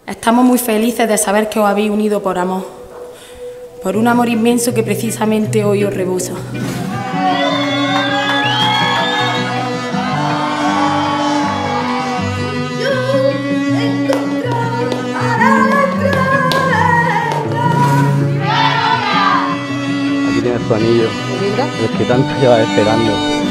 Estamos muy felices de saber que os habéis unido por amor, por un amor inmenso que precisamente hoy os rebosa. Aquí tienes tu anillo, el que tanto llevas esperando.